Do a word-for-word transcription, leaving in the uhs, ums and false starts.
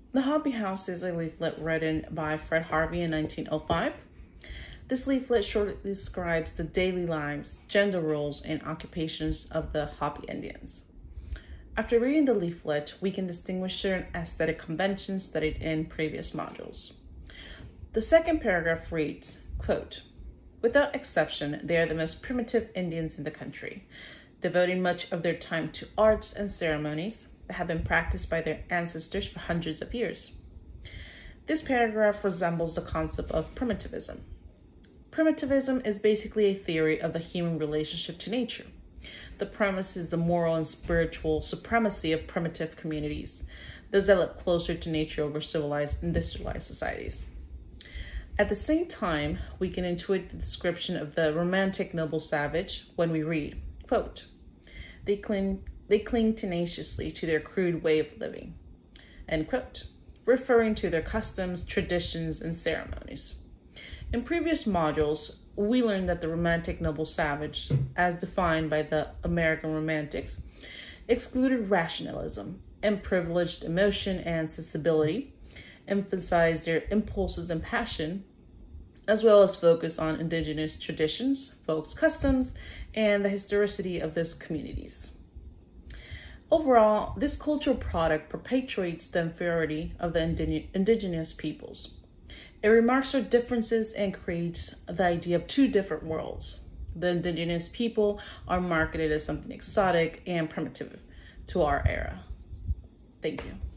The Hobby House is a leaflet written by Fred Harvey in nineteen oh five. This leaflet shortly describes the daily lives, gender roles, and occupations of the Hopi Indians. After reading the leaflet, we can distinguish certain aesthetic conventions studied in previous modules. The second paragraph reads, quote, "Without exception, they are the most primitive Indians in the country, devoting much of their time to arts and ceremonies that have been practiced by their ancestors for hundreds of years." This paragraph resembles the concept of primitivism. Primitivism is basically a theory of the human relationship to nature. The premise is the moral and spiritual supremacy of primitive communities, those that live closer to nature over civilized, industrialized societies. At the same time, we can intuit the description of the romantic noble savage when we read, quote, they cling, they cling tenaciously to their crude way of living, end quote, referring to their customs, traditions, and ceremonies. In previous modules, we learned that the romantic noble savage, as defined by the American Romantics, excluded rationalism and privileged emotion and sensibility, emphasized their impulses and passion, as well as focus on indigenous traditions, folks' customs, and the historicity of these communities. Overall, this cultural product perpetuates the inferiority of the indig indigenous peoples. It remarks their differences and creates the idea of two different worlds. The indigenous people are marketed as something exotic and primitive to our era. Thank you.